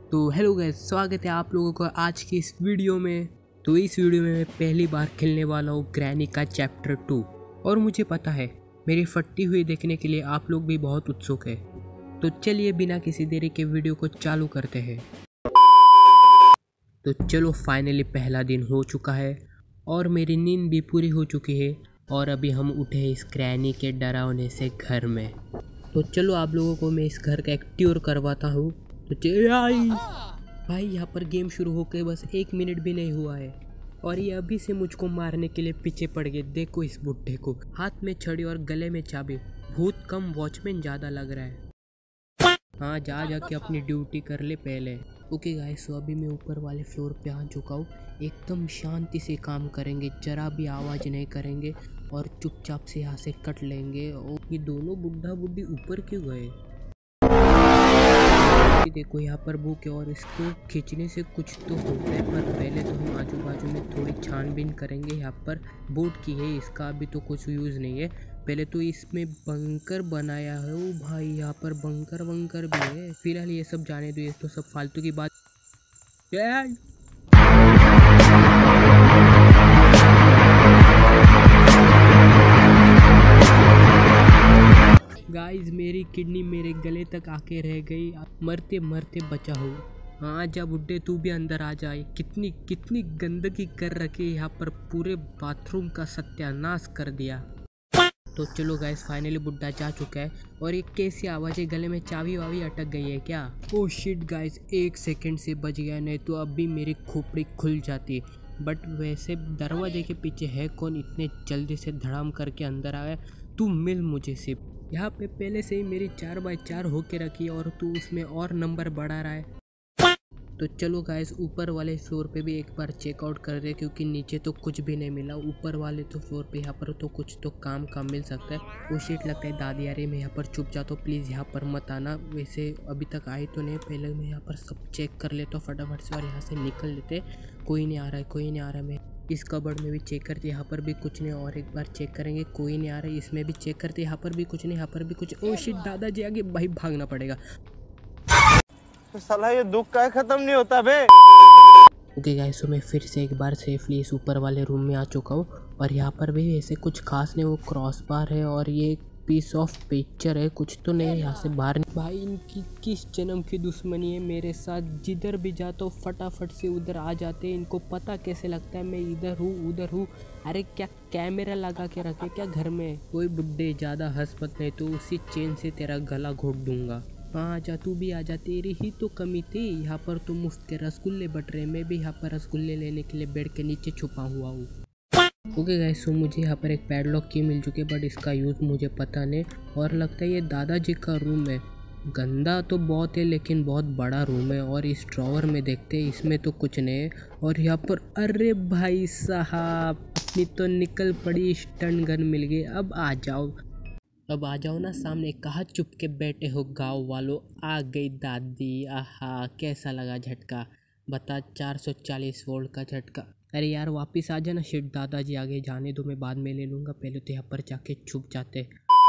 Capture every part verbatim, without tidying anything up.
तो hello guys, स्वागत है आप लोगों को आज की इस वीडियो में। तो इस वीडियो में मैं पहली बार खेलने वाला हूँ ग्रैनी का चैप्टर टू। और मुझे पता है मेरी फटी हुई देखने के लिए आप लोग भी बहुत उत्सुक है। तो चलिए बिना किसी देरी के वीडियो को चालू करते हैं। तो चलो, फाइनली पहला दिन हो चुका है और मेरी नींद भी पूरी हो चुकी है। और अभी हम उठे इस ग्रैनी के डरावने से घर में। तो चलो आप लोगों को मैं इस घर का एक टूर करवाता हूँ। तो आई भाई, यहाँ पर गेम शुरू होकर बस एक मिनट भी नहीं हुआ है और ये अभी से मुझको मारने के लिए पीछे पड़ गए। देखो इस बुड्ढे को, हाथ में छड़ी और गले में चाबी। भूत कम वॉचमैन ज़्यादा लग रहा है। हाँ, जा जाके अपनी ड्यूटी कर ले पहले। ओके गाइस, तो अभी मैं ऊपर वाले फ्लोर पे आ चुका हूँ। एकदम शांति से काम करेंगे, जरा भी आवाज़ नहीं करेंगे और चुपचाप से यहाँ से कट लेंगे। और ये दोनों बुढ़ा बुढ़ी ऊपर क्यों गए? देखो यहाँ पर बुक है और इसको खींचने से कुछ तो होता है, पर पहले तो हम आजू बाजू में थोड़ी छानबीन करेंगे। यहाँ पर बोट की है, इसका अभी तो कुछ यूज़ नहीं है। पहले तो इसमें बंकर बनाया है। ओ भाई, यहाँ पर बंकर वंकर भी है। फिलहाल ये सब जाने दो, ये तो सब फालतू की बात। गाइस, मेरी किडनी मेरे गले तक आके रह गई। मरते मरते बचा हूँ। हाँ जा बुड्ढे, तू भी अंदर आ जाए। कितनी कितनी गंदगी कर रखी है यहाँ पर, पूरे बाथरूम का सत्यानाश कर दिया। तो चलो गाइस, फाइनली बुड्ढा जा चुका है। और ये कैसी आवाज़ है? गले में चाबी वावी अटक गई है क्या? ओह शिट गाइस, एक सेकंड से बच गया, नहीं तो अभी मेरी खोपड़ी खुल जाती। बट वैसे दरवाजे के पीछे है कौन इतने जल्दी से धड़ाम करके अंदर आया? तू मिल मुझे सिर्फ। यहाँ पे पहले से ही मेरी चार बाई चार होके रखी है और तू उसमें और नंबर बढ़ा रहा है। तो चलो गाइस, ऊपर वाले फ्लोर पे भी एक बार चेकआउट कर रहे, क्योंकि नीचे तो कुछ भी नहीं मिला। ऊपर वाले तो फ्लोर पे यहाँ पर तो कुछ तो काम काम मिल सकता है। वो शीट लगता है दादी यार, मैं यहाँ पर चुप जाता हूँ, प्लीज़ यहाँ पर मत आना। वैसे अभी तक आए तो नहीं, पहले मैं यहाँ पर सब चेक कर लेता हूँ फटाफट से और यहाँ से निकल लेते। कोई नहीं आ रहा है, कोई नहीं आ रहा है। मैं इस कबर्ड में भी चेक करते, यहाँ पर भी कुछ नहीं। और एक बार चेक करेंगे, कोई नहीं आ रहा है। इसमें भी चेक करते, यहाँ पर भी कुछ नहीं, यहाँ पर भी कुछ। ओ शिट, दादाजी आगे, भाई भागना पड़ेगा। तो साला ये दुख का खत्म नहीं होता बे। ओके गाइस, तो मैं फिर से एक बार सेफली इस ऊपर वाले रूम में आ चुका हूँ और यहाँ पर भी ऐसे कुछ खास नहीं। वो क्रॉस बार है और ये पीस ऑफ पिक्चर है, कुछ तो नहीं है। यहाँ से बाहर भाई, इनकी किस जन्म की दुश्मनी है मेरे साथ? जिधर भी जाता हूँ फटाफट से उधर आ जाते हैं। इनको पता कैसे लगता है मैं इधर हूँ उधर हूँ? अरे क्या कैमरा लगा के रखे क्या घर में? कोई बुड्ढे ज़्यादा हंस मत, नहीं तो उसी चेन से तेरा गला घोट दूंगा। हाँ आजा, तू भी आजा, तेरी ही तो कमी थी। यहाँ पर तो मुफ्त के रसगुल्ले बट रहे, मैं भी यहाँ पर रसगुल्ले लेने के लिए बेड के नीचे छुपा हुआ हूँ। ओके गाइस, सो मुझे यहाँ पर एक पैडलॉक की मिल चुकी है, बट इसका यूज़ मुझे पता नहीं। और लगता है ये दादाजी का रूम है। गंदा तो बहुत है लेकिन बहुत बड़ा रूम है। और इस ड्रॉवर में देखते हैं, इसमें तो कुछ नहीं है। और यहाँ पर अरे भाई साहब, अपनी तो निकल पड़ी स्टन गन मिल गई। अब आ जाओ, अब आ जाओ ना सामने, कहाँ चुप के बैठे हो गाँव वालों? आ गई दादी। आहा, कैसा लगा झटका? बता, चार सौ चालीस वोल्ट का झटका। अरे यार वापस आ जाना। शिट, दादाजी आगे जाने दो, मैं बाद में ले लूँगा। पहले तो यहाँ पर जाके छुप जाते।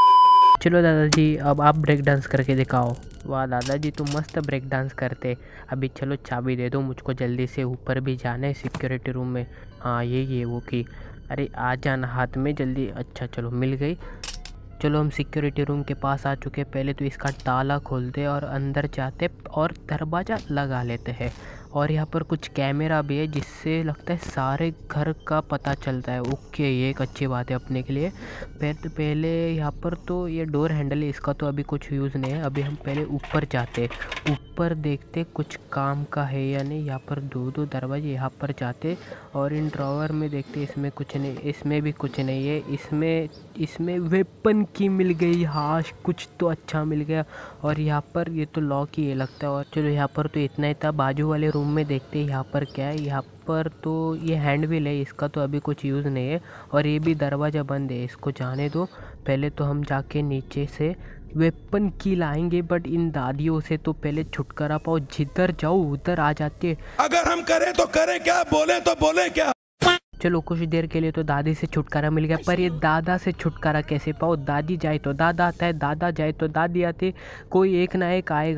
चलो दादाजी, अब आप ब्रेक डांस करके दिखाओ। वाह दादाजी, तुम मस्त ब्रेक डांस करते। अभी चलो चाबी दे दो मुझको, जल्दी से ऊपर भी जाना है सिक्योरिटी रूम में। हाँ ये ये वो की, अरे आ जाना हाथ में जल्दी। अच्छा चलो, मिल गई। चलो हम सिक्योरिटी रूम के पास आ चुके हैं। पहले तो इसका ताला खोलते और अंदर जाते और दरवाज़ा लगा लेते हैं। और यहाँ पर कुछ कैमरा भी है जिससे लगता है सारे घर का पता चलता है। ओके, ये एक अच्छी बात है अपने के लिए। पहले पहले यहाँ पर तो ये डोर हैंडल है, इसका तो अभी कुछ यूज़ नहीं है। अभी हम पहले ऊपर जाते, ऊपर देखते कुछ काम का है या नहीं। यहाँ पर दो दो दरवाजे, यहाँ पर जाते और इन ड्रॉवर में देखते, इसमें कुछ नहीं, इसमें भी कुछ नहीं है। इसमें इसमें वेपन की मिल गई। हाँ, कुछ तो अच्छा मिल गया। और यहाँ पर ये तो लॉक ही है लगता है। और चलो यहाँ पर तो इतना ही था। बाजू वाले रूम में देखते हैं यहाँ पर क्या है। यहाँ पर तो ये हैंड व्हील है, इसका तो अभी कुछ यूज़ नहीं है। और ये भी दरवाज़ा बंद है, इसको जाने दो। पहले तो हम जाके नीचे से वेपन की लाएंगे, बट इन दादियों से तो पहले छुटकारा पाओ। जिधर जाओ उधर आ जाते। अगर हम करें तो करें क्या, बोले तो बोले क्या। चलो कुछ देर के लिए तो दादी से छुटकारा मिल गया, पर ये दादा से छुटकारा कैसे पाओ? दादी जाए तो दादा आता है, दादा जाए तो दादी आती, कोई एक ना एक आएगा।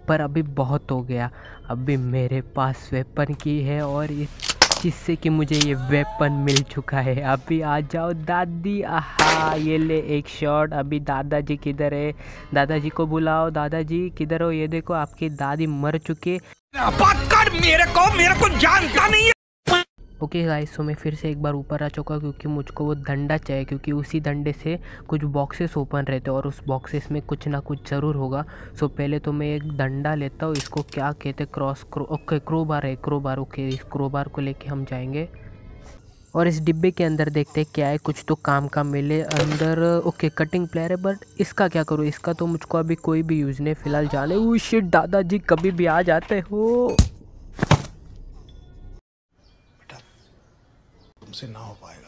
पर अभी बहुत हो गया। अभी मेरे पास वेपन की है और इस जिससे कि मुझे ये वेपन मिल चुका है। अभी आ जाओ दादी। आहा, ये ले एक शॉट। अभी दादाजी किधर है? दादाजी को बुलाओ। दादाजी किधर हो? ये देखो आपकी दादी मर चुकी है। बात कर मेरे को मेरे को जानता नहीं है। ओके गाइस, सो मैं फिर से एक बार ऊपर आ चुका क्योंकि मुझको वो डंडा चाहिए, क्योंकि उसी डंडे से कुछ बॉक्सेस ओपन रहते हैं और उस बॉक्सेस में कुछ ना कुछ ज़रूर होगा। सो पहले तो मैं एक डंडा लेता हूँ। इसको क्या कहते हैं? क्रॉस क्रो ओके क्रोबार है, क्रोबार। ओके, इस क्रोबार को लेके हम जाएंगे और इस डिब्बे के अंदर देखते हैं क्या है। कुछ तो काम का मिले अंदर। ओके, कटिंग प्लेयर है, बट इसका क्या करूँ? इसका तो मुझको अभी कोई भी यूज़ नहीं फिलहाल। जाने वो शिट, दादाजी कभी भी आ जाते हो। तुमसे ना हो पाएगा।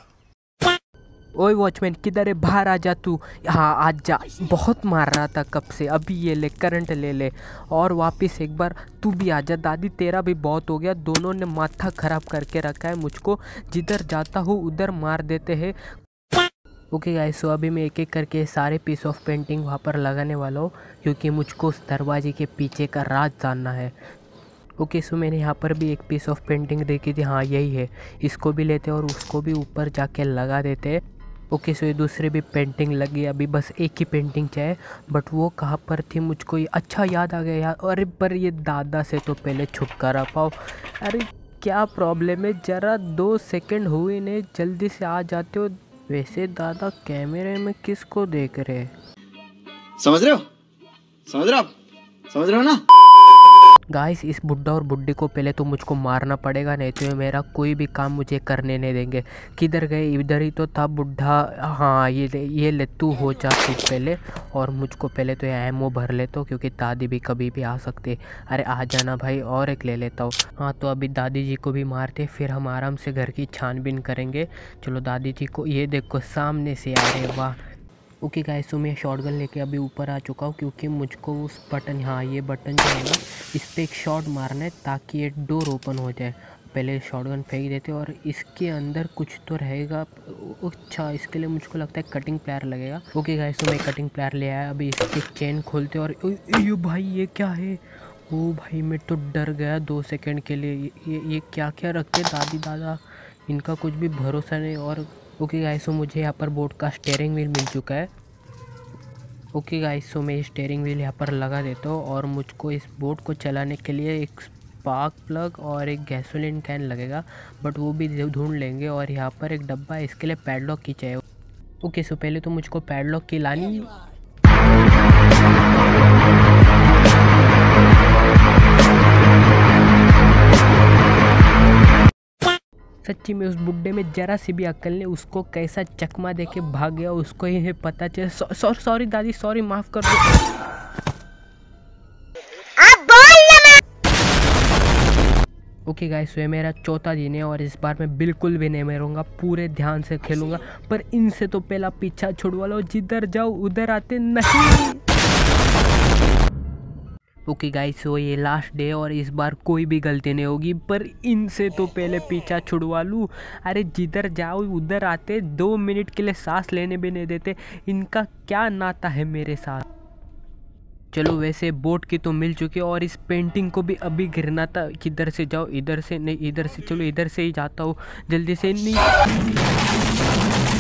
ओए वॉचमैन, किधर है? बाहर आ जा तू। हाँ आ जा। बहुत मार रहा था कब से। अभी ये ले, करंट ले ले और वापस एक बार तू भी आ जा। दादी तेरा भी बहुत हो गया। दोनों ने माथा खराब करके रखा है मुझको। जिधर जाता हूँ उधर मार देते हैं। ओके गाइस, सो अभी मैं एक एक करके सारे पीस ऑफ पेंटिंग वहाँ पर लगाने वाला हूँ क्योंकि मुझको उस दरवाजे के पीछे का राज जानना है। ओके okay, सो मैंने यहाँ पर भी एक पीस ऑफ पेंटिंग देखी थी। हाँ यही है। इसको भी लेते हैं और उसको भी ऊपर जाके लगा देते हैं। ओके okay, सो ये दूसरी भी पेंटिंग लगी। अभी बस एक ही पेंटिंग चाहिए, बट वो कहाँ पर थी मुझको ये अच्छा याद आ गया यार। अरे पर ये दादा से तो पहले छुटकारा पाओ। अरे क्या प्रॉब्लम है? ज़रा दो सेकंड हुए नहीं, जल्दी से आ जाते हो। वैसे दादा कैमरे में किसको देख रहे? समझ रहे हो? समझ रहे हो आप? समझ रहे हो ना? गाइस, इस बुड्ढा और बुड्ढी को पहले तो मुझको मारना पड़ेगा, नहीं तो ये मेरा कोई भी काम मुझे करने नहीं देंगे। किधर गए? इधर ही तो था बुड्ढा। हाँ ये ले, ये ले तू हो जा सीट पहले। और मुझको पहले तो ये एमओ भर लेता हूँ क्योंकि दादी भी कभी भी आ सकते। अरे आ जाना भाई, और एक ले लेता हूँ। हाँ तो अभी दादी जी को भी मारते, फिर हम आराम से घर की छानबीन करेंगे। चलो दादी जी को, ये देखो सामने से आ रहे। वाह। ओके गाइस, तो मैं शॉटगन लेके अभी ऊपर आ चुका हूँ क्योंकि मुझको उस बटन, हाँ ये बटन जो है ना, इस पर एक शॉट मारना है ताकि ये डोर ओपन हो जाए। पहले शॉटगन फेंक देते और इसके अंदर कुछ तो रहेगा। अच्छा, इसके लिए मुझको लगता है कटिंग प्लेयर लगेगा। ओके गाइस, तो मैं कटिंग प्लेयर ले आया। अभी इसकी चेन खोलते और ये भाई ये क्या है? ओ भाई मैं तो डर गया दो सेकेंड के लिए। ये ये क्या क्या रखते दादी दादा, इनका कुछ भी भरोसा नहीं। और ओके गाइस, सो मुझे यहाँ पर बोट का स्टीयरिंग व्हील मिल चुका है। ओके गाइस, सो मैं स्टीयरिंग व्हील यहाँ पर लगा देता हूँ और मुझको इस बोट को चलाने के लिए एक स्पार्क प्लग और एक गैसोलीन कैन लगेगा, बट वो भी ढूंढ लेंगे। और यहाँ पर एक डब्बा है, इसके लिए पैडलॉक की चाहिए। ओके, सो पहले तो मुझको पैडलॉक की लानी। सच्ची में उस बुड्ढे में जरा सी भी अक्ल नहीं, उसको कैसा चकमा दे के भाग गया, उसको ही पता चले। सॉरी सॉरी दादी, सॉरी माफ कर दो। ओके गाइस, ये मेरा चौथा दिन है और इस बार मैं बिल्कुल भी नहीं मरूंगा, पूरे ध्यान से खेलूंगा। पर इनसे तो पहला पीछा छुड़वा लो, जिधर जाओ उधर आते नहीं। ओके गाइस, सो ये लास्ट डे और इस बार कोई भी गलती नहीं होगी, पर इनसे तो पहले पीछा छुड़वा लूँ। अरे जिधर जाओ उधर आते, दो मिनट के लिए सांस लेने भी नहीं देते। इनका क्या नाता है मेरे साथ? चलो वैसे बोट की तो मिल चुकी है और इस पेंटिंग को भी अभी गिरना था। किधर से जाओ? इधर से नहीं, इधर से। चलो इधर से ही जाता हूँ जल्दी से। नहीं